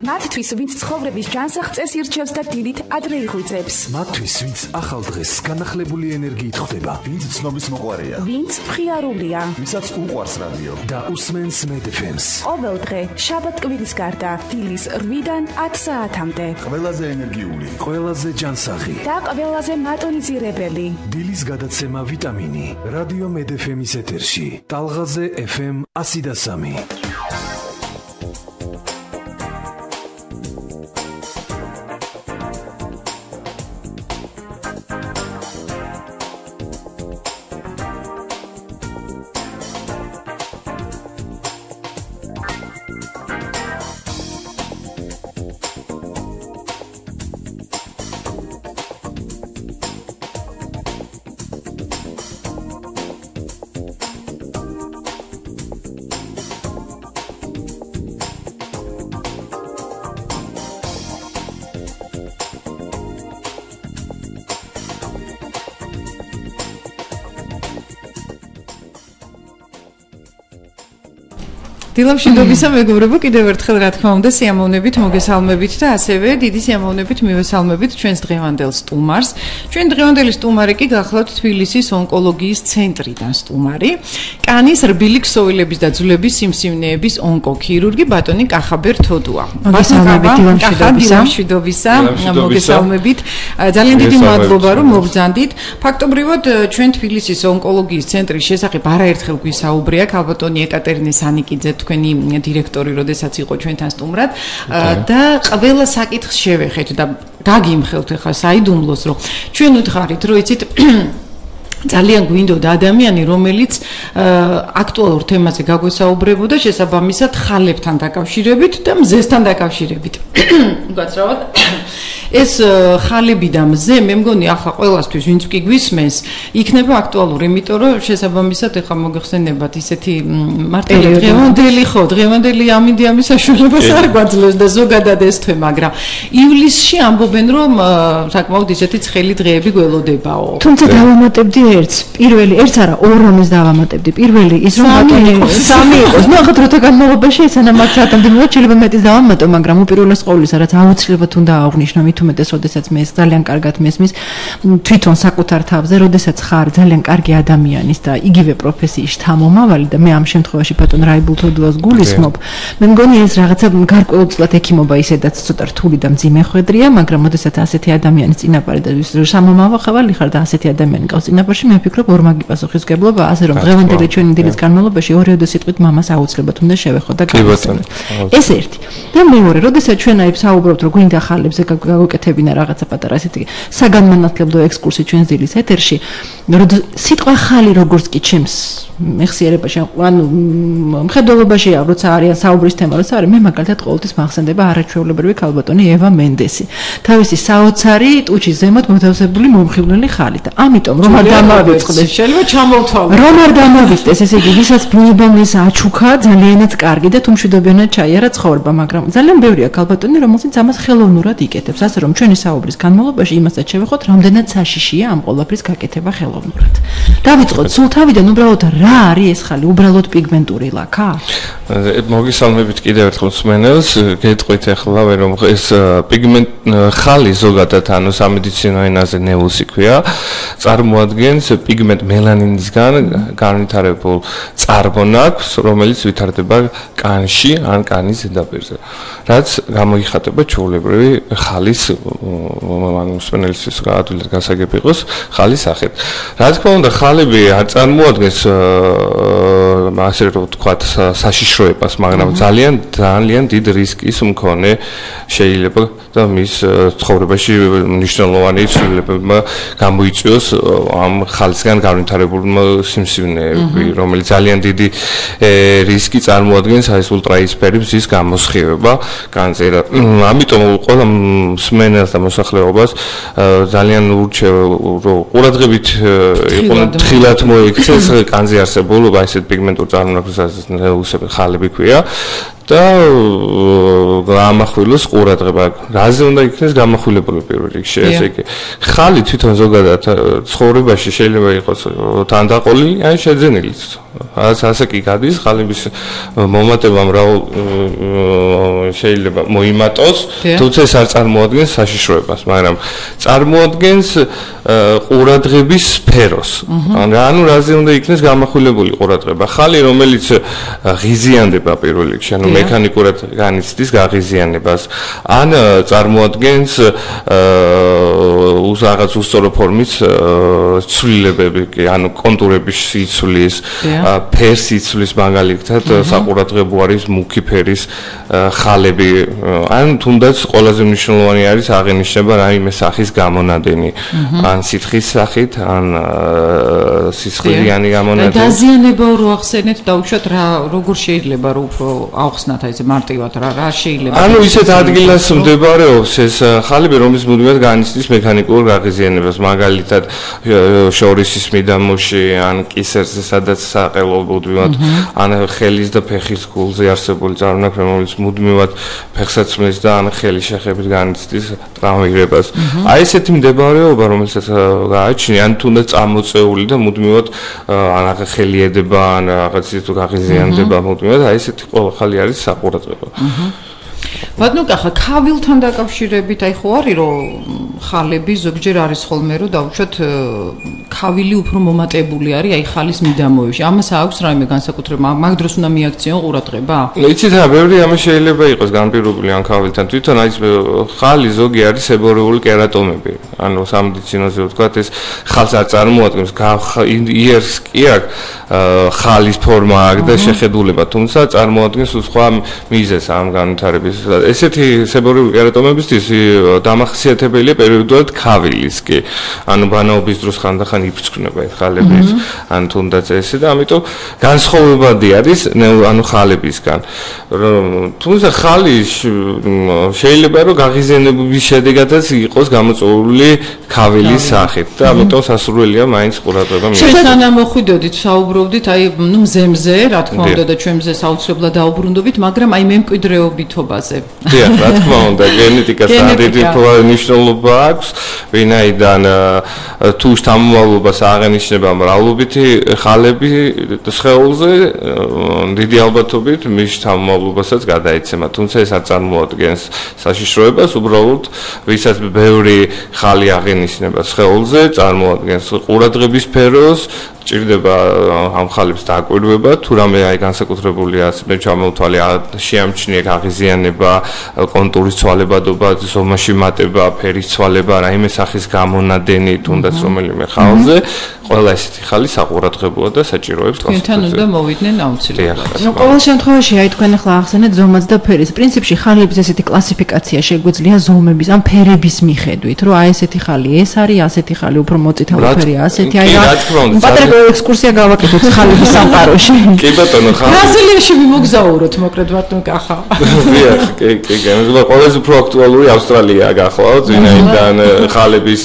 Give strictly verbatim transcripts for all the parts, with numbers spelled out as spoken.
მათთვის, ვინც ცხოვრების ჯანსაღწევს ირჩევს და დილით ადრე იღვიძებს. მათთვის, ვინც ახალ დღეს განახლებული ენერგიით ხვდება. ვინც ცნობის მოყვარია. ვინც მხიარულია. ვისაც უყვარს რადიო. და უსმენს მედ ეფ ემს. ყოველ დღე, შაბათ-კვირის გარდა, დილის რვიდან ათ საათამდე. ყველაზე ენერგიული, ყველაზე ჯანსაღი და ყველაზე მატონიზირებელი. დილის გადაცემა ვიტამინი. რადიო მედ ეფ ემის ეთერში. ტალღაზე ეფ ემ ასი და სამი. დილამშვიდობისა მეგობრებო, კიდევ ერთხელ რა თქმა უნდა სიამოვნებით მოგესალმებით და ასევე დიდი სიამოვნებით მივესალმებით ჩვენს დღევანდელ სტუმარს. ჩვენ დღევანდელი სტუმარი კი გახლავთ თბილისის ონკოლოგიის ცენტრიდან სტუმარი, კანის რბილი ქსოვილების და ძვლების სიმსივნეების ონკოქირურგი ბატონი კახაბერ თოდუა. მოგესალმებით დილამშვიდობისა, მოგესალმებით. ძალიან დიდი მადლობა რომ მოგბრძანდით. ფაქტობრივად ჩვენ თბილისის ონკოლოგიის ცენტრის შესახებ არაერთხელ გვისაუბრია ქალბატონი ეკატერინე სანიკიძე, თქვენი დირექტორი, როდესაც იყო ჩვენთან სტუმრად და ყველა საკითხს შევეხეთ და გაგიმხელთ ახლა საიდუმლოს, რომ ჩვენ ვთხარით, რომ იცით ძალიან გვინდოდა ადამიანი, რომელიც აქტუალურ თემაზე გაგვესაუბრებოდა შესაბამისად ხალებთან დაკავშირებით და მზესთან დაკავშირებით. უგაცრავად ეს ხალები და მზე, მე მგონი ახლა ყველასთვის ვინც კი გვისმენს, იქნება აქტუალური, იმიტომ რომ შესაბამისად ახლა მოგეხსენებათ ისეთი მარტივი დღევანდელი ხო, დღევანდელი ამინდიამის საშუალებას არ გვაძლევს და ზოგადად ეს თვე, მაგრამ ივლისში ამბობენ, რომ საკმაოდ ისეთი ცხელი დღეები გველოდებაო. თუმცა დავამატებდი ერთს, პირველი, ერთს არა, ორ რომის დავამატებდი. პირველი ის რომ ბატონი სამი იყოს. ნუ ახლა დროთა განმავლობაში სანამ აქ საათამდე მოვა, შეიძლება მეტის დავამატო, მაგრამ უპირველეს ყოვლისა, რაც აუცილებლად უნდა აღვნიშნო, მით უმეტეს, როდესაც მე ძალიან კარგად მესმის თვითონ საკუთარ თავზე, როდესაც ხარ ძალიან კარგი ადამიანის და იგივე პროფესიის შთამომავალი და მე ამ შემთხვევაში ბატონ რაიბულ თოდუას გულისხმობ, მე მგონი ეს რაღაცა გარკვეულწილად ექიმობა ისედაც ცოტა რთული და მძიმე ხვედრია, მაგრამ როდესაც ასეთი ადამიანის წინაპარი და სამომავალი ხარ და ასეთი ადამიანი ყავს წინაპარში, მე ვფიქრობ ორმაგი პასუხისმგებლობა, ასე რომ დღევანდელი ჩვენი დილის განმავლობაში ორიოდე სიტყვით მამას აუცილებლად უნდა შევეხოთ და გავასწოროთ. ეს ერთი. და მეორე, როდესაც ჩვენ აი ვსაუბრობთ, რომ გვინდა ხალებზე გაგუკეთებინა რაღაცა პატარა ასეთი საგანმანათლებლო ექსკურსი ჩვენს დილის ეთერში, სიტყვა ხალი როგორც კი ჩემს მეხსიერებაში, ანუ მხედველობაში, როცა არიან საუბრის თემა, როცა არის, მე მაგალითად ყოველთვის მახსენდება არაჩვეულებრივი ქალბატონი ევა მენდესი. თავისი საოცარი ტუჩის ზემოთ მოთავსებული მომხიბვლელი ხალით. ამიტომ რომ არ დამავიწყდეს, შეიძლება ჩამოვთვალო. რომ არ დამავიწყდეს, ესე იგი, ვისაც ბუნებამის აჩუქა ძალიანაც კარგი და თუმშვიდობიანად ჩაიარა ცხოვრება, მაგრამ ძალიან ბევრია ქალბატონი, რომელსაც ამას ხელოვნურად იკეთებს, ასე რომ ჩვენი საუბრის განმავლობაში იმასაც შევეხოთ, რამდენად საშიშია ამ ყველაფრის გაკეთება ხელოვნურად. დავიწყოთ სულ თავიდან, უბრალოდ რა არის ეს ხალი? უბრალოდ პიგმენტური ლაქა? მოგესალმებით კიდევ ერთხელ მსმენელს, გეტყვით ახლა რომ ეს პიგმენტ ხალი ზოგადად ანუ სამედიცინო ენაზე ნეუსი ქვია, წარმოადგენს პიგმენტ მელანინისგან განვითარებულ წარმონაქმნს, რომელიც ვითარდება კანში ან კანის ზედაპირზე, რაც გამოიხატება ჩვეულებრივი ხალის ანუ მსმენელისთვის გაადვილად გასაგები იყოს ხალის სახით. რა თქმა უნდა, ხალები არ წარმოადგენს ასე რომ ვთქვათ საშიშროებას, მაგრამ ძალიან ძალიან დიდ რისკის მქონე შეიძლება და მის ცხოვრებაში მნიშვნელოვანი ცვლილებებმა გამოიწვიოს ამ ხალისგან განვითარებულმა სიმსივნეები, რომელიც ძალიან დიდი რისკი წარმოადგენს აი ეს ულტრაისფერი მზის გამოსხივება განზე. ამიტომ ყველა მსმენელს და მოსახლეობას ძალიან ურჩევ რომ ყურადღებით იყო თხილად მოიქცეს კანზე არსებულ აი ესეთ პიგმენტურ წარმონაქმნს ხალები ქვია და გამახვილოს ყურადღება. რაზე უნდა იქნეს გამახვილებული პირველ რიგში, ესე იგი. ხალი თვითონ ზოგადად ცხოვრებაში შეიძლება იყოს თანდაყოლილი ან შეძენილი. ასე კი გადის ხალების მომატებამ რა შეიძლება მოიმატოს, თუმცა ეს არ წარმოადგენს საშიშროებას, მაგრამ წარმოადგენს ყურადღების სფეროს. ანუ რაზე უნდა იქნეს გამახვილებული ყურადღება. ხალი რომელიც ღიზიანდება პირველ რიგში, ანუ მექანიკურად განიცდის გაღიზიანებას, ან წარმოადგენს უსა რაღაც უსწორო ფორმის ცვლილებები, ანუ კონტურების სიცვლის, ფერის სიცვლის მაგალითად საყურადღებო არის მუქი ფერის ხალები, ან თუნდაც ყველაზე მნიშვნელოვანი არის აღინიშნება რაიმე სახის გამონადენი, ან სითხის სახით, ან სისხლიანი გამონადენი. დაზიანება რო ახსენეთ, დაუშვათ რა როგორ შეიძლება რო უფრო ავხსნათ აი ეს მარტივად რა რა შეიძლება. ანუ ისეთ ადგილას მდებარეობს ეს ხალები, რომლის მუდმივად განიცდის მექანიკურ გაღიზიანებას, მაგალითად შორისის მიდამოში, ან კისერზე, სადაც საყელო მუდმივად, ან ხელის და ფეხის გულზე არსებული წარმონაქმნები, რომელიც მუდმივად ფეხსაცმლის და ან ხელის შეხებით განიცდის ტრავმირებას. აი ესეთი მდებარეობა, რომელსაც გააჩნია, ან თუნდაც წამოწეული და მუდმივად ან ხელი ედება, ან რაღაც ის თუ გაღიზიანდება მუდმივად, აი ესეთი ყველა ხალი არის საყურადღებო. ბატონო კახა, ქავილთან დაკავშირებით აი ხო არის რომ ხალები ზოგჯერ არის ხოლმე რომ დაუშვათ ქავილი უფრო მომატებული არის აი ხალის მიდამოებში. ამას აქვს რაიმე განსაკუთრება? მაგ დროს უნდა მიაქციონ ყურადღება? იცით რა, ბევრი ამას შეიძლება იყოს განპირობებული ან ქავილთან. თვითონ აი ხალი ზოგი არის სებორეული კერატომები. ანუ სამედიცინოზე ვთქვათ ეს ხალს არ წარმოადგენს, იერს კი აქვს ხალის ფორმა აქვს და შეხედულება, თუმცა წარმოადგენს სხვა მიზეზს ამ განვითარების. ესეთი სებორეული კერატომებისთვის დამახასიათებელია პერიოდულად ქავილის კი. ანუ ბანაობის დროს ხანდახან იფრჩქნება ეს ხალები, ან თუნდაც ესე და ამიტომ განსხვავებადი არის ანუ ხალებისგან. თუმცა ხალი შეიძლება რომ გაღიზიანების შედეგადაც იყოს გამოწვეული ქავილის სახით და ამიტომ სასურველია მაინც ყურადღება მიეცათ. შესაძლოა მოხვიდოდით, საუბრობდით აი ნუ მზემზე, რა თქმა უნდა და ჩვენ მზეს აუცილებლად დაუბრუნდებით, მაგრამ აი მემკვიდრეობითობაზე. დიახ, რა თქმა უნდა, გენეტიკას დიდი მნიშვნელობა აქვს, ვინაიდან თუ შთამომავლობას აღენიშნება მრავლობითი ხალები სხეულზე, დიდი ალბათობით მის შთამომავლობასაც გადაეცემა, თუმცა ეს არ წარმოადგენს საშიშროებას, უბრალოდ ვისაც ბევრი ხალი აღენიშნება სხეულზე, წარმოადგენს ყურადღების სფეროს, ჭირდება ამ ხალებს დაკვირვება, თუ რამე აი განსაკუთრებული ასმე ჩამოვთვალე, შეამჩნია გაღიზიანება, კონტურის ცვალებადობა, ზომაში მატება, ფერის ცვალება, რაიმე სახის გამონადენი, თუნდაც რომელიმე ხალზე, ყველა ესეთი ხალი საყურადღებოა და საჭიროებს კონსულტაციას. თქვენ უნდა მოვიდნენ აუცილებლად. ნუ ყოველ შემთხვევაში აი თქვენ ახლა ახსენეთ ზომას და ფერის. პრინციპში ხალების ესეთი კლასიფიკაცია შეგვიძლია ზომების ან ფერების მიხედვით, რომ აი ესეთი ხალი ეს არის, ასეთი ხალი უფრო მოწითალო ფერია, ასეთი აი რა. პატრიკო ექსკურსია გავაკეთოთ ხალების სამყაროში. კი ბატონო, ხალი. ბრაზილიაში მიმოგზაუროთ, მოკლედ ბატონო კახა. დიახ, კი, კი, კი. მაგრამ ყველაზე უფრო აქტუალური ავსტრალია გახლავთ, ვინაიდან ხალების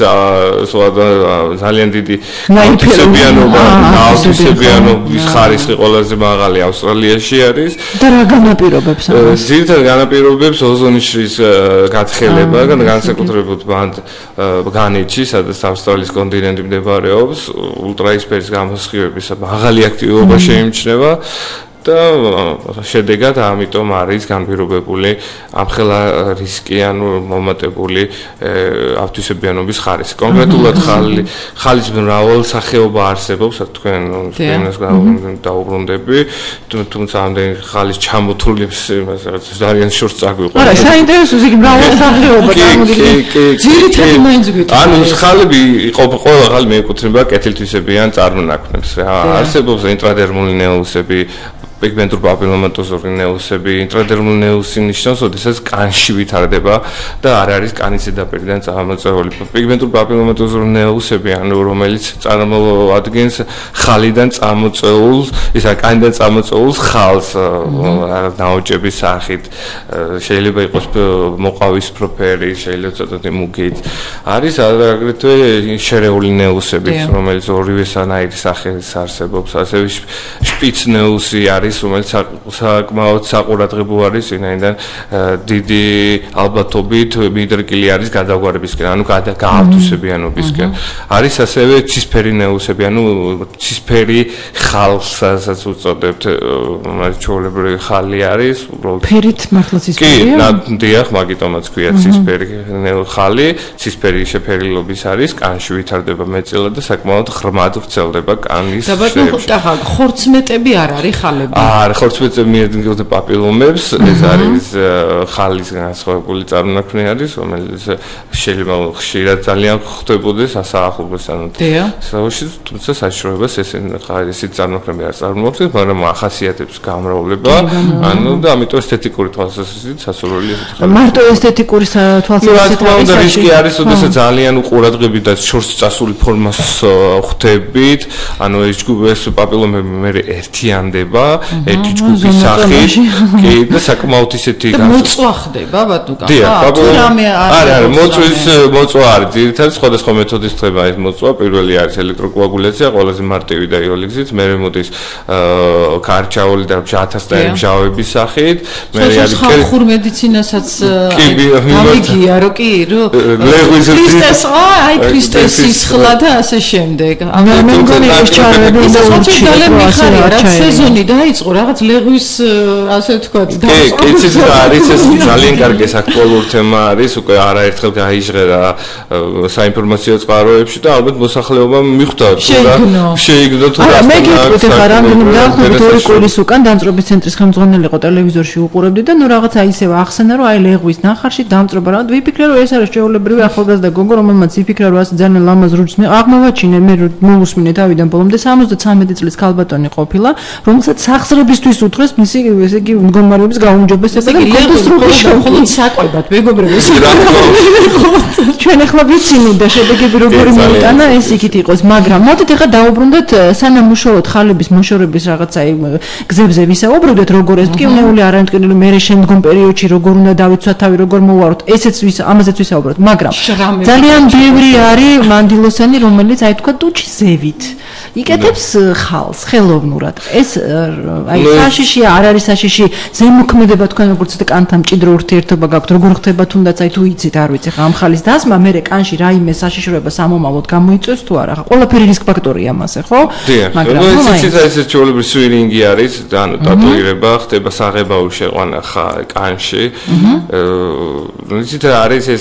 ძალიან დიდი აუტისებიანობა, აუტისებიანობის ხარისხი ყველაზე მაღალი ავსტრალიაში არის. და რა განაპირობებს ამას? ძირითადად განაპირობებს ოზონის შრის გათხელება, განსაკუთრებით ბანდ განეთში, სადაც ავსტრალიის კონტინენტი მდებარეობს, ულტრაისფერის გამოსხივების მაღალი აქტივობა შეიმჩნევა. და შედეგად ამიტომ არის განპირობებული ამხელა რისკი, ანუ მომატებული ავტისებიანობის ხარისხი. კონკრეტულად ხალი ხალის მრავალ სახეობა არსებობს, თქვენ ჩვენს დაუბრუნდები, თუმცა ამდენი ხალის ჩამოთვლილებს ძალიან შორს წაგვიყვა. არა, საინტერესოა იგი მრავალ სახეობა წარმოდგენილი. ძირითადად მაინც გვიტყვი. ანუ ხალები ყველა ხალი მიეკუთვნება კეთილთვისებიან წარმონაქმნებს. არსებობს ინტრადერმული ნეუსები, პიგმენტურ პაპილომატოზური ნეუსები, ინტრადერმული ნეუსი ნიშნავს, როდესაც კანში ვითარდება და არ არის კანის ზედაპირიდან წარმოწეული. პიგმენტურ პაპილომატოზური ნეუსები, ანუ რომელიც წარმოადგენს ხალიდან წარმოწეულს, ისა კანიდან წარმოწეულს ხალს ნაოჭების სახით. შეიძლება იყოს მოყავისფრო ფერი, შეიძლება ცოტათი მუქით. არის აგრეთვე შერეული ნეუსები, რომელიც ორივე სანაირი სახის არსებობს. ასევე შპიც ნეუსი არის არის, რომელიც საკმაოდ საყურადღებო არის, ვინაიდან დიდი ალბათობით მიდრკილი არის გადაგვარებისკენ, ანუ გაავთვისებიანობისკენ. არის ასევე ცისფერი ნეუსები, ანუ ცისფერი ხალხსაც უწოდებთ, ჩვეულებრივი ხალი არის, უბრალოდ ფერით მართლა ცისფერია? კი, დიახ, მაგიტომაც ქვია ცისფერი ხალი, ცისფერი შეფერილობის არის, კანში ვითარდება მეტწილად და საკმაოდ ღრმად ვრცელდება კანის შეებში. და ბატონო ხოთახა, ხორცმეტები არ არის ხალები? არა, ხორცმეტები მიედინებოდა პაპილომებს, ეს არის ხალის განსხვავებული წარმონაქმნი არის, რომელიც შეიძლება ხშირად ძალიან ხდებოდეს ასაახლოებს ანუ საუში, თუმცა საშუალებას ესენი ესეთი წარმონაქმნები არ წარმოადგენს, მაგრამ ახასიათებს გამრავლება, ანუ და ამიტომ ესთეტიკური თვალსაზრისით სასურველი ესეთი ხალი. მარტო ესთეტიკური თვალსაზრისით არის რისკი არის, ოდესაც ძალიან უყურადღებით და შორს წასული ფორმას ხვდებით, ანუ ეს ეს პაპილომები მე ერთიანდება, ერთი ჯგუფის სახით, კი და საკმაოდ ისეთი მოწვა ხდება ბატონო კახა თუ რამე არა არა მოწვის მოწვა არის ძირითადად სხვადასხვა მეთოდით ხდება ეს მოწვა პირველი არის ელექტროკოაგულაცია ყველაზე მარტივი და იოლიგზით მერე მოდის კარჩაული და ჟათასტარი მჟავების სახით მერე არის ხალხურ მედიცინასაც გამიგია რო კი რო ქრისტეს აი ქრისტეს სისხლა და ასე შემდეგ მე მგონი ეს ჩარები ის ძალიან მიხარია რა სეზონი დაიწყო რაღაც ლეღვის ასე ვთქვათ და კი იცით რა არის ეს ძალიან კარგი აქტუალური თემა არის უკვე არაერთხელ გაიჟღერა საინფორმაციო წყაროებში და ალბათ მოსახლეობამ მიხვდა თუ რა შეიგდო თუ რა მე გეტყვით ახლა რამდენი დაახლოებით ორი კვირის უკან დამწრობის ცენტრის ხელმძღვანელი იყო ტელევიზორში უყურებდი და ნუ რაღაცა ისევ ახსენა რომ აი ლეღვის ნახარში დამწრობა რა ვიფიქრე რომ ეს არის ჩვეულებრივი ახალგაზრდა გოგო რომელმაც იფიქრა რომ ასე ძალიან ლამაზ რუჯს მე აღმოვაჩინე მე მოვუსმინე თავიდან ბოლომდე სამოცდათრამეტი წლის ქალბატონი ყოფილა რომელსაც სახსრებისთვის უთხრეს მისი ესე იგი მდგომარეობის გაუმჯობესება და კონსტრუქცია მხოლოდ საკვებად მეგობრებო ჩვენ ახლა ვიცინი და შედეგები როგორი მოიტანა ეს იქით იყოს მაგრამ მოდით ახლა დაუბრუნდეთ სანამ უშუალოდ ხალების მოშორების რაღაცა გზებზე ვისაუბრებდეთ როგორ ეს მტკივნეული არამტკივნეული მე შემდგომ პერიოდში როგორ უნდა დავიცვათ თავი როგორ მოვაროთ ესეც ამაზეც ვისაუბროთ მაგრამ ძალიან ბევრი არის მანდილოსანი რომელიც აი თქვა ტუჩი ზევით იკეთებს ხალს ხელოვნურად ეს აი საშიში არ არის საშიში ზემოქმედება თქვენ როგორც კანთან მჭიდრო ურთიერთობა გაქვთ როგორ ხდება თუნდაც აი თუ იცით არ ვიცი ხა ამ ხალის დასმა მე კანში რაიმე საშიშროება სამომავლოდ გამოიწვევს თუ არა ხა ყველაფერი რისკ ფაქტორია მასე ხო მაგრამ ეს იცით ეს ჩვეულებრივი სვირინგი არის ანუ ტატუირება ხდება საღებავი შეყვანა ხა კანში იცით არის ეს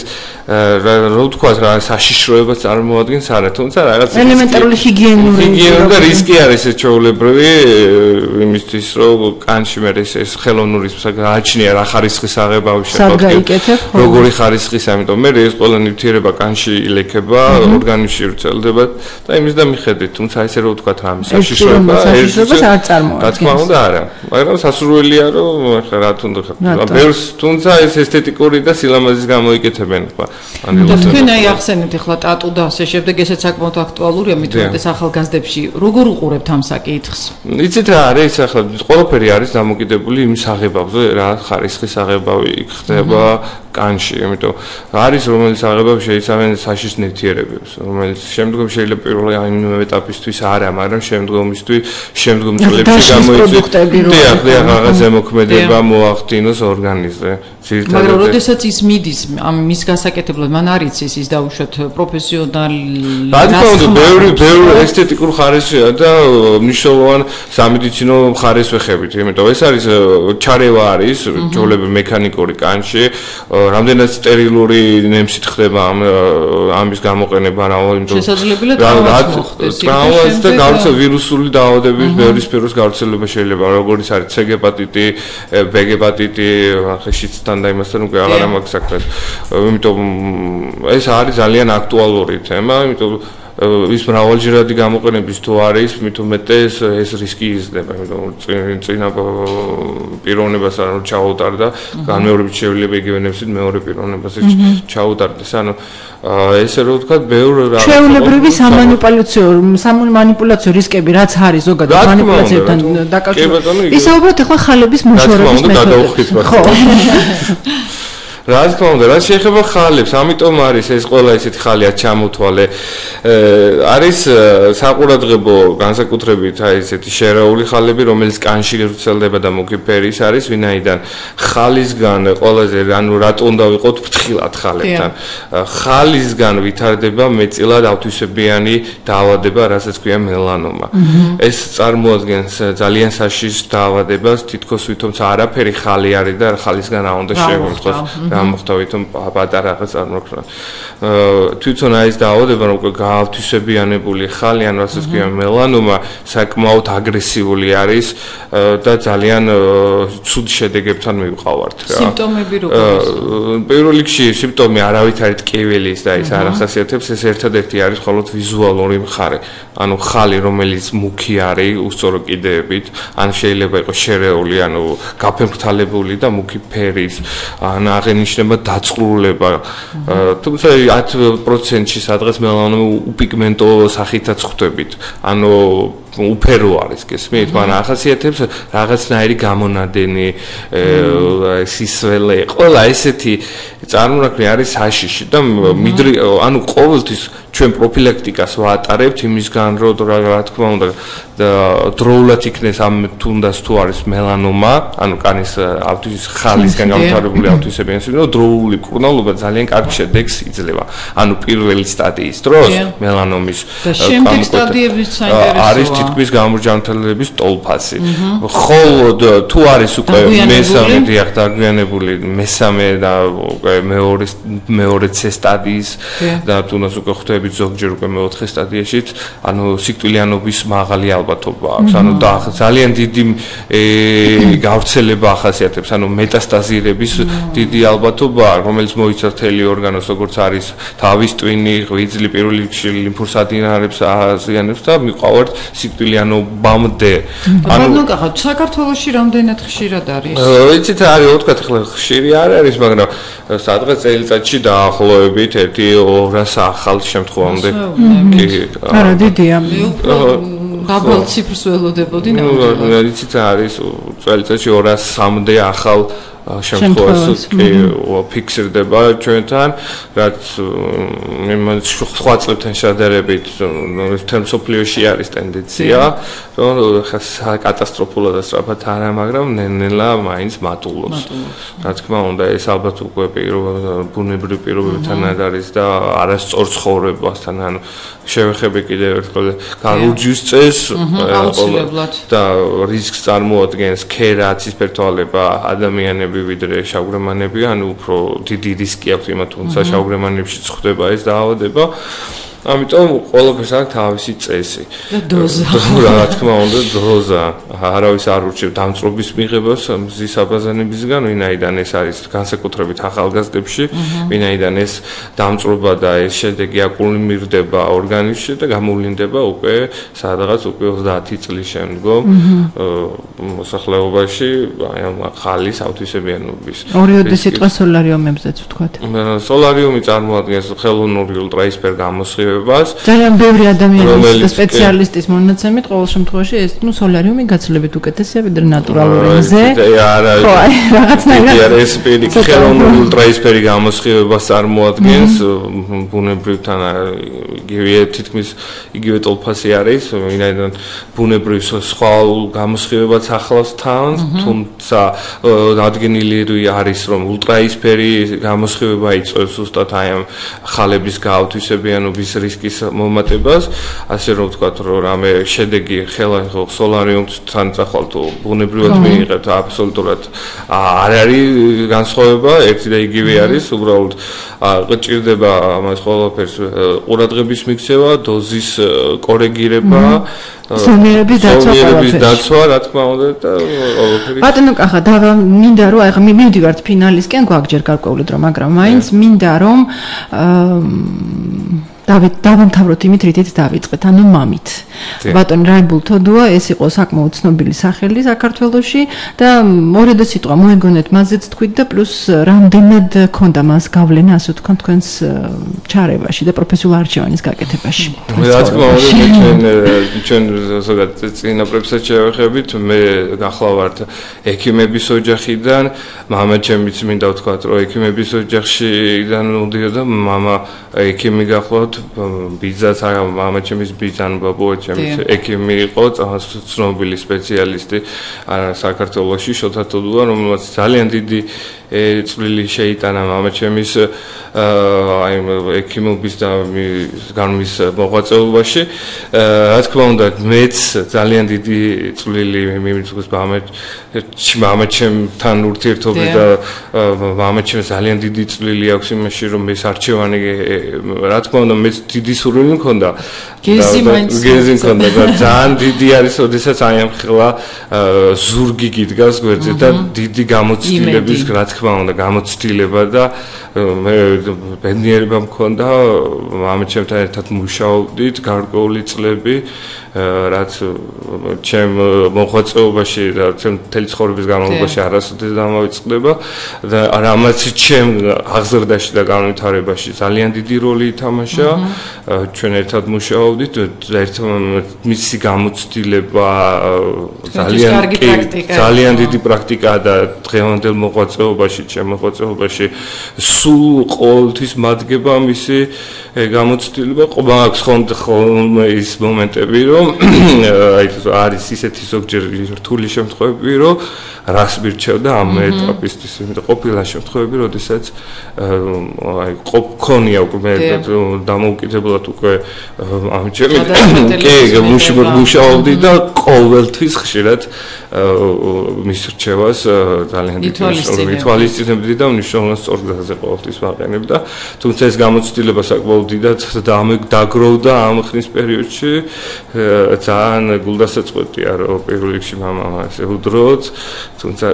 რა ვთქვა რა საშიშროება წარმოადგენს არა თუმცა რაღაც ელემენტარული ჰიგიენური ჰიგიენა და რისკი არის ეს ჩვეულებრივი იმისთვის რომ კანში მე ეს ხელოვნურის გააჩნია რა ხარისხის აღებავი შეგვიძლია როგორი ხარისხის ამიტომ მე ეს ყველა ნივთიერება კანში ილექება ორგანიზმში ვრცელდება და იმის და მიხედვით თუმცა ესე რომ ვთქვა რა საშიშროება საშიშროებას არ წარმოადგენს რა თქმა უნდა არა მაგრამ სასურველია რომ ხა რა თუნდა ხა ბევრს თუმცა ეს ესთეტიკური და სილამაზის გამოიკეთებენ ხა და თქვენ აი ახსენეთ ახლა ტატუ და ასე შემდეგ ესეც საკმაოდ აქტუალურია მithmetes ახალგაზრდებში როგორ უყურებთ ამ საკითხს იცით რა არის ახლა ყველაფერი არის დამოკიდებული იმ საღებავზე რა ხარისხის აღებავი ხდება კანში იმიტომ არის რომელიც აღებავი შეიცავენ საშიშ ნივთიერებებს რომელიც შემდგომ შეიძლება პირველი ამ ეტაპისთვის არა მაგრამ შემდგომისთვის შემდგომ წლებში გამოიწვიოს დიახ დიახ რაღაც ზემოქმედება მოახდინოს ორგანიზმზე მაგრამ როდესაც ის მიდის ამ მის გასაკეთებლად მან არ იცის ის დაუშვათ პროფესიონალი ბატონო ბევრი ბევრი ესთეტიკურ ხარისხია და მნიშვნელოვან სამედიცინო ხარისხს ვეხებით იმიტომ ეს არის ჩარევა არის ჯოლები მექანიკური კანში რამდენად სტერილური ნემსით ხდება ამ ამის გამოყენება რა იმიტომ შესაძლებელია დაავადდეს დაავადდეს და გავრცელება ვირუსული დაავადების ბევრი სფეროს გავრცელება შეიძლება როგორიც არის C ჰეპატიტი, B ჰეპატიტი, ხეშიც და იმასთან უკვე აღარ მაქვს საქმე. იმიტომ ეს არის ძალიან აქტუალური თემა, იმიტომ ის მრავალჯერადი გამოყენების თუ არის, მით უმეტეს ეს რისკი იზრდება, იმიტომ წინა პიროვნებას არ ჩაუტარდა, განმეორებით შეიძლება იგივე ნებსით მეორე პიროვნებას ჩაუტარდეს. ანუ ესე რომ ვთქვათ, ბევრ რა ჩვეულებრივი სამანიპულაციო სამანიპულაციო რისკები რაც არის ზოგადად მანიპულაციებთან დაკავშირებით. ისაუბროთ ახლა ხალების მოშორების მეთოდებზე. ხო. რა თქმა უნდა, რაც შეეხება ხალებს, ამიტომ არის ეს ყველა ესეთი ხალია ჩამოთვალე. არის საყურადღებო განსაკუთრებით აი ესეთი შერეული ხალები, რომელიც კანში ვრცელდება და მუქი ფერის არის, ვინაიდან ხალისგან ყველაზე ანუ რატო უნდა ვიყოთ ფრთხილად ხალებთან. ხალისგან ვითარდება მეტწილად ავთვისებიანი დაავადება, რასაც ქვია მელანომა. ეს წარმოადგენს ძალიან საშიშ დაავადებას, თითქოს ვითომცა არაფერი ხალი არის და ხალისგან არ უნდა შევიმხოს, გამოხდა ვითომ პატარა რაღაც წარმოქმნა. თვითონ აი ეს დაავადება უკვე გაავთვისებიანებული ხალი, ან რასაც ქვია მელანომა, საკმაოდ აგრესიული არის და ძალიან ცუდ შედეგებთან მივყავართ რა. სიმპტომები როგორია? პირველ რიგში სიმპტომი არავითარი ტკივილის და ის არ ახასიათებს, ეს ერთადერთი არის მხოლოდ ვიზუალური მხარე. ანუ ხალი, რომელიც მუქი არის, უსწორო კიდეებით, ან შეიძლება იყოს შერეული, ანუ გაფერმრთალებული და მუქი ფერის, ან აღენიშნება დაწყლულება. თუმცა ათ პროცენტში სადღაც მელანომა უპიგმენტო სახითაც ხვდებით. ანუ უფერო არის, გესმით, მაგრამ ახასიათებს რაღაცნაირი გამონადენი, სისველე, ყველა ესეთი წარმონაქმნი არის საშიში და მიდრი, ანუ ყოველთვის ჩვენ პროფილაქტიკას ვაატარებთ იმისგან, რომ რა თქმა უნდა დროულად იქნეს ამ თუნდაც თუ არის მელანომა, ანუ კანის ავთვის ხალისგან გამთავრებული ავთვისებიანი სინდრომი, დროული მკურნალობა ძალიან კარგ შედეგს იძლევა. ანუ პირველი სტადიის დროს მელანომის და შემდეგ სტადიების საინტერესოა არის თითქმის გამორჯამთელების ტოლფასი. ხოლოდ თუ არის უკვე მესამე დიახ დაგვიანებული მესამე და უკვე მეორე მეორე C სტადიის და თუნდაც უკვე ხვდებით ზოგჯერ უკვე მეოთხე სტადიაშიც, ანუ სიკვდილიანობის მაღალი ალბათობა აქვს. ანუ ძალიან დიდი გავრცელება ახასიათებს, ანუ მეტასტაზირების დიდი ალბათობა, რომელიც მოიცავს მთელი ორგანოს, როგორც არის თავის ტვინი, ღვიძლი, პირველ რიგში ლიმფოსადინარებს აზიანებს და მიყავართ სიკვდილიანობამდე. ანუ გახავთ საქართველოში რამდენად ხშირად არის? ვიცით, არის ოთხკაც ხლა ხშირი არ არის, მაგრამ სადღაც წელიწადში დაახლოებით ერთი ორას ახალ შემთხვევამდე კი. არა, დიდია. დაბალ ციფრს ველოდებოდი ნამდვილად. ვიცით, არის წელიწადში ორას სამამდე ახალ შემთხვევას კი ფიქსირდება ჩვენთან, რაც სხვა წლებთან შედარებით თემსოფლიოში არის ტენდენცია, რომ კატასტროფულად და სწრაფად არა, მაგრამ ნელ-ნელა მაინც მატულობს. რა თქმა უნდა, ეს ალბათ უკვე ბუნებრივ პირობებთან არის და არასწორ ცხოვრებასთან, ანუ შევეხები კიდევ ერთხელ გარუჯის წესს და რისკს წარმოადგენს ქერა, ცისფერთვალება, ადამიანები ვიდრე შავგრემანები, ანუ უფრო დიდი რისკი აქვს იმათ, თუმცა შავგრემანებში ხვდება ეს დაავადება. ამიტომ ყველაფერს აქვს თავისი წესი. და დოზა. რა თქმა უნდა, დოზა. არავის არ ურჩევ დამწრობის მიღებას მზის აბაზანებისგან, ვინაიდან ეს არის განსაკუთრებით ახალგაზრდებში, ვინაიდან ეს დამწრობა და ეს შედეგი აკუმულირდება ორგანიზმში და გამოვლინდება უკვე სადღაც უკვე ოცდაათი წლის შემდგომ მოსახლეობაში, აი ამ ხალის ავთვისებიანობის. ორიოდე სიტყვა სოლარიუმებზეც ვთქვათ. სოლარიუმი წარმოადგენს ხელოვნური ულტრაისფერ გამოსხივებას. ძალიან ბევრი ადამიანის და სპეციალისტის მონაცემით ყოველ შემთხვევაში ეს ნუ სოლარიუმი გაცილებით უკეთესია ვიდრე ნატურალური მზე. ხო, აი რაღაცნაირად ეს პირიქ ხელოვნური ულტრაისფერი გამოსხივებას წარმოადგენს ბუნებრივთან იგივე თითქმის იგივე ტოლფასი არის, ვინაიდან ბუნებრივ სხვა გამოსხივებაც ახლავს თავს, თუმცა დადგენილი არის რომ ულტრაისფერი გამოსხივება იწვევს ზუსტად აი ამ ხალების გაავთვისებიანობის რისკის მომატებას, ასე რომ ვთქვათ, რომ რამე შედეგი ხელა სოლარიუმთან წახვალ თუ ბუნებრივად მიიღეთ, აბსოლუტურად არ არის განსხვავება, ერთი და იგივე არის, უბრალოდ ჭირდება ამას ყველაფერს ყურადღების მიქცევა, დოზის კორეგირება, ზომიერების დაცვა, ზომიერების დაცვა, რა თქმა უნდა და ყველაფერი. ბატონო კახა, და მინდა რომ აი მივდივართ ფინალისკენ, გვაქვს ჯერ გარკვეული დრო, მაგრამ მაინც მინდა რომ დავით დავამთავროთ იმით, რითიც დავიწყეთ, ანუ მამით. ბატონ რაიმბულ თოდუა, ეს იყო საკმაოდ ცნობილი სახელი საქართველოში და მორედა სიტყვა მოეგონეთ მასზეც თქვით და პლუს რამდენად ქონდა მას გავლენა, ასე ვთქვათ, თქვენს ჩარევაში და პროფესიულ არჩევანის გაკეთებაში. რა თქმა უნდა, ჩვენ ჩვენ ზოგადად წინაპრებსაც შევეხებით, მე გახლავართ ექიმების ოჯახიდან, მამა ჩემიც მინდა ვთქვათ, რომ ექიმების ოჯახიდან მოდიოდა, მამა ექიმი გახლავთ, ბიძაც, მამა ჩემის ბიძან ბაბუა ჩემის ექიმი იყო, ცნობილი სპეციალისტი საქართველოში, შოთა თოდუა, რომელსაც ძალიან დიდი წვლილი შეიტანა მამა ჩემის აი ექიმობის და განმის მოღვაწეობაში. რა თქმა უნდა, მეც ძალიან დიდი წვლილი მიმიწვევს მამა ჩემთან ურთიერთობის და მამა ჩემს ძალიან დიდი წვლილი აქვს იმაში, რომ ეს არჩევანი რა თქმა უნდა მეც დიდი სურვილი მქონდა. გეზი მაინც გეზი მქონდა და ძალიან დიდი არის, ოდესაც აი ამ ხელა ზურგი გიდგას გვერდზე და დიდი გამოცდილების რა თქმა უნდა გამოცდილება და მე ბედნიერება მქონდა მამა ჩემთან ერთად მუშაობდით გარკვეული წლები რაც ჩემ მოღვაწეობაში და ჩემ მთელი ცხოვრების განმავლობაში არასოდეს დამოიწყდება და რამაც ჩემ აღზრდაში და განვითარებაში ძალიან დიდი როლი ითამაშა ჩვენ ერთად მუშაობდით ერთ მისი გამოცდილება ძალიან ძალიან დიდი პრაქტიკაა და დღევანდელ მოღვაწეობაში ჩემ მოღვაწეობაში სულ ყოველთვის მადგება მისი გამოცდილება მაქვს ხოლმე ის მომენტები რომ აი არის ისეთი ზოგჯერ რთული შემთხვევები რომ რას მირჩევდა ამ ეტაპისთვის იმიტომ ყოფილა შემთხვევები როდესაც აი ქონია უკვე დამოუკიდებლად უკვე ამ ჩემი კი მუშაობდი და ყოველთვის ხშირად მის რჩევას ძალიან დიდი ითვალისწინებდი და მნიშვნელოვან სწორგზაზე ყოველთვის ვაყენებდა თუმცა ეს გამოცდილება საკმაოდ დიდად დაგროვდა ამ ხნის პერიოდში ძალიან გულდასაწყვეტია რომ პირველ რიგში მამამ ასე უდროთ თუმცა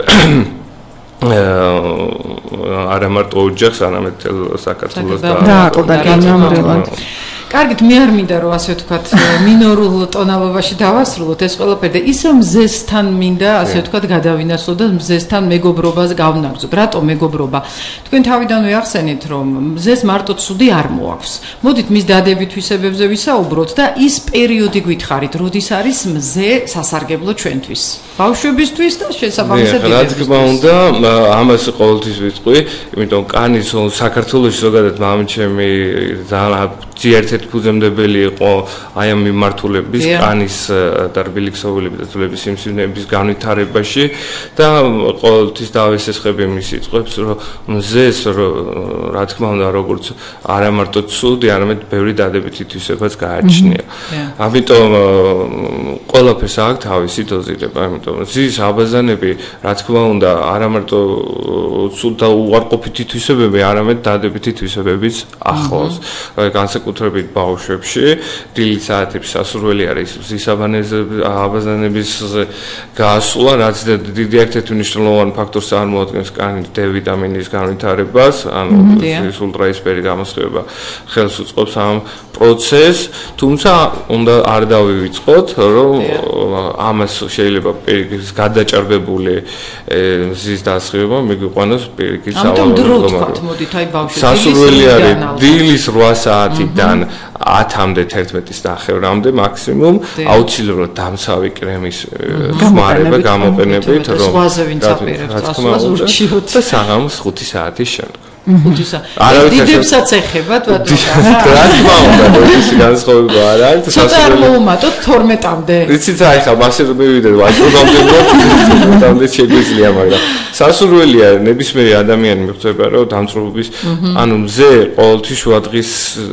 არა მარტო ოჯახს არამედ საქართველოს და და განმავლობად კარგით, მე არ მინდა რომ ასე ვთქვათ, მინორულ ტონალობაში დავასრულოთ ეს ყველაფერი და ისე მზესთან მინდა ასე ვთქვათ გადავინაცვლოთ და მზესთან მეგობრობას გავნაგზოთ. რატომ მეგობრობა? თქვენ თავიდანვე ახსენეთ, რომ მზეს მარტო ცუდი არ მოაქვს. მოდით მის დადებით თვისებებზე ვისაუბროთ და ის პერიოდი გითხარით, როდის არის მზე სასარგებლო ჩვენთვის. ბავშვებისთვის და შესაბამისად რა თქმა უნდა, ამას ყოველთვის ვიტყვი, იმიტომ კანის საქართველოს ზოგადად მამჩემი ძალიან ერთ-ერთი ფუძემდებელი იყო აი ამ მიმართულების კანის და რბილი ქსოვილების და ძვლების სიმსივნეების განვითარებაში და ყოველთვის დავესესხები მის სიტყვებს რომ მზეს რა თქმა უნდა როგორც არა მარტო ცუდი არამედ ბევრი დადებითი თვისებაც გააჩნია. ამიტომ ყველაფერს აქვს თავისი დოზირება, ამიტომ ზის აბაზანები რა თქმა უნდა არა მარტო ცუდ და უარყოფითი თვისებები, არამედ დადებითი თვისებებიც ახლავს. განსაკუთრებით ბავშვებში დილით საათებში სასურველი არის ზის აბაზანების გასვლა, რაც დიდი ერთ-ერთი მნიშვნელოვანი ფაქტორს წარმოადგენს კანის D ვიტამინის განვითარებას, ანუ ზის ულტრაისფერი გამოსხივება ხელს უწყობს ამ პროცესს, თუმცა უნდა არ დავივიწყოთ, რომ ამას შეიძლება პირიქით გადაჭარბებული ზის დასხივება მიგვიყვანოს პირიქით სავალდებულო. სასურველი არის დილის რვა საათიდან ათამდე თერთმეტის ნახევრამდე მაქსიმუმ აუცილებლად დამცავი კრემის ხმარება გამოყენებით, რომ რა თქმა უნდა და საღამოს ხუთი საათის შემდეგ. ხუთი საათი. დიდებსაც ეხებათ ბატონო. რა თქმა უნდა, ეს განსხვავება არ არის. ცოტა არ მოუმატოთ თორმეტამდე. იცით აი ხა მასე რომ მივიდეთ ვაჭრობამდე თორმეტამდე შეგვიძლია, მაგრამ სასურველია ნებისმიერი ადამიანი მიხვდება რომ დამწრობების ანუ მზე ყოველთვის შუადღის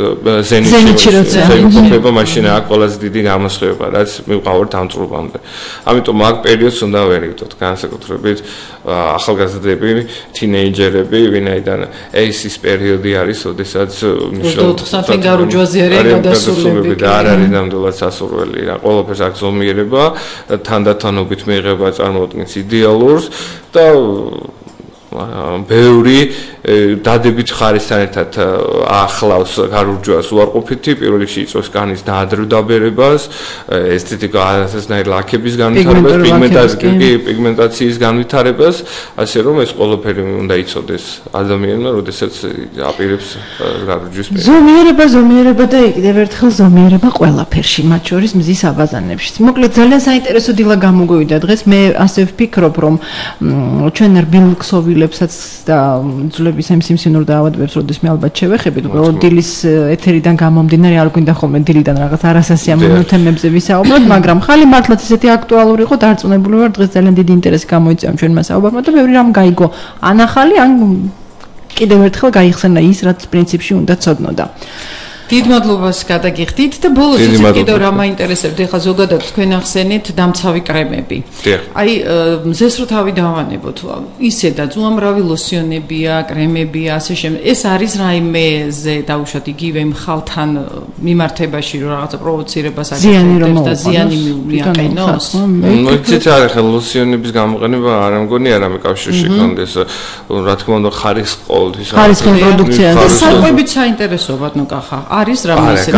ზენიტში ზენიტში მაშინ აქ ყველაზე დიდი გამოსხივება, რაც მივყავართ დამწრობამდე. ამიტომ აქ პერიოდს უნდა ვერიგდოთ, განსაკუთრებით ახალგაზრდები, თინეიჯერები, ვინაიდან ეს ის პერიოდი არის, როდესაც ოცდაოთხ გარუჯვაზე არის გადასულები და არ არის ნამდვილად სასურველი. რა ყველაფერს აქ ზომიერება, თანდათანობით მიიღება წარმოადგენს იდეალურს და ბევრი დადებით ხარისთან ერთად ახლავს გარურჯვას უარყოფითი, პირველ რიგში იწვევს კანის დაადრევ დაბერებას, ესთეტიკა ასასნაირ ლაქების განვითარებას, პიგმენტაციის პიგმენტაციის განვითარებას, ასე რომ ეს ყველაფერი უნდა იცოდეს ადამიანმა, როდესაც აპირებს გარურჯვის პერიოდს. ზომიერება, ზომიერება და კიდევ ერთხელ ზომიერება ყველაფერში, მათ შორის მზის აბაზანებშიც. მოკლედ ძალიან საინტერესო დილა გამოგვივიდა დღეს. მე ასე ვფიქრობ, რომ ჩვენ რბილ ქსოვილებსაც და ძვლების ემსიმსივნურ დაავადებებს როდესმე ალბათ შევეხებით, უბრალოდ დილის ეთერიდან გამომდინარე არ გვინდა ხოლმე დილიდან რაღაც არასასიამოვნო თემებზე ვისაუბროთ, მაგრამ ხალი მართლაც ისეთი აქტუალური იყო, დარწმუნებული ვარ, დღეს ძალიან დიდი ინტერესი გამოიწვია ჩვენმა საუბარმა და ბევრი რამ გაიგო. ან ახალი, ან კიდევ ერთხელ გაიხსენა ის, რაც პრინციპში უნდა ცოდნოდა. დიდ მადლობას გადაგიხდით და ბოლოს ისე კიდევ რა მაინტერესებთ, ეხლა ზოგადად თქვენ ახსენეთ დამცავი კრემები. აი მზეს რო თავი დავანებოთ, ისედაც უამრავი ლოსიონებია, კრემებია, ასე შემდეგ. ეს არის რაიმეზე დაუშვათ იგივე მხალთან მიმართებაში რომ რაღაცა პროვოცირებას აკეთებს და ზიანი მიაყენოს. ნუ იცით არა, ხა ლოსიონების გამოყენება არ ამგონი არ ამეკავშირში კონდეს, რა თქმა უნდა ხარისხ ყოველთვის არის. ხარისხიან პროდუქციაზე. საკვებით საინტერესოა, ნუ კახა. არის რამე ისე.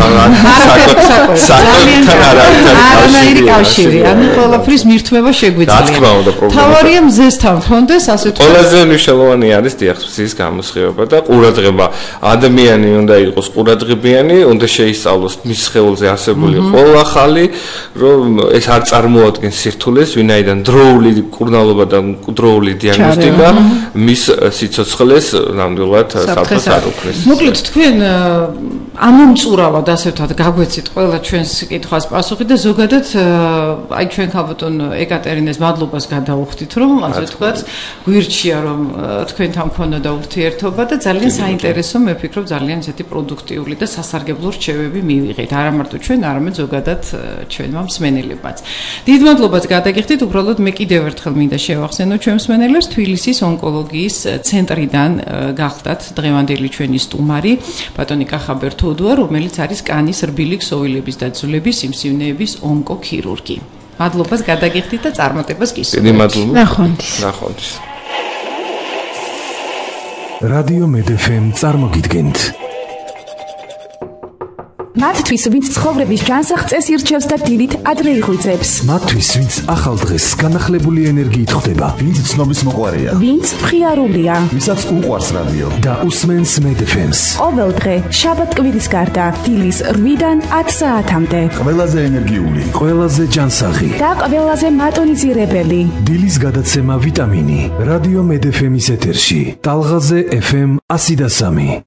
საკვებთან არ არის არანაირი კავშირი. ანუ ყველაფრის მირთმევა შეგვიძლია. თავარია მზესთან ხონდეს, ასე თქვა. ყველაზე მნიშვნელოვანი არის დიახსის გამოსხივება და ყურადღება. ადამიანი უნდა იყოს ყურადღებიანი, უნდა შეისწავლოს მის სხეულზე არსებული ყველა ხალი, რომ ეს არ წარმოადგენს სირთულეს, ვინაიდან დროული კურნალობა და დროული დიაგნოსტიკა მის სიცოცხლეს ნამდვილად საფრთხეს არ უქმნის. მოკლედ თქვენ ამომწურავად ასე ვთქვათ გაგვეცით ყველა ჩვენს კითხვას პასუხი და ზოგადად აი ჩვენ ხალბატონ ეკატერინეს მადლობას გადავუხდით რომ ასე ვთქვათ გვირჩია რომ თქვენთან მქონოდა ურთიერთობა და ძალიან საინტერესო მე ვფიქრობ ძალიან ისეთი პროდუქტიული და სასარგებლო რჩევები მივიღეთ არა მარტო ჩვენ არამედ ზოგადად ჩვენმა მსმენელებმაც. დიდ მადლობას გადაგიხდით უბრალოდ მე კიდევ ერთხელ მინდა შევახსენო ჩვენ მსმენელებს თბილისის ონკოლოგიის ცენტრიდან გახდათ დღევანდელი ჩვენი სტუმარი ბატონი კახაბერ თოდუა, რომელიც არის კანის რბილი ქსოვილების და ძვლების სიმსივნეების ონკოქირურგი. მადლობას გადაგიხდით და წარმატებას გისურვებთ. დიდი მადლობა. ნახვამდის. ნახვამდის. რადიო მედეფემ წარმოგიდგენთ. მათთვის, ვინც ცხოვრების ჯანსაღწეს ირჩევს და დილით ადრე იღვიძებს. მათთვის, ვინც ახალ დღეს განახლებული ენერგიით ხვდება. ვინც ცნობის მოყვარია. ვინც მხიარულია. ვისაც უყვარს რადიო. და usmens მედეფემს. ყოველ დღე, შაბათ-კვირის გარდა, დილის რვიდან ათ საათამდე. ყველაზე ენერგიული. ყველაზე ჯანსაღი. და ყველაზე მატონიზირებელი. დილის გადაცემა ვიტამინი. რადიო მედეფემის ეთერში. ტალღაზე ეფ ემ ასი და სამი.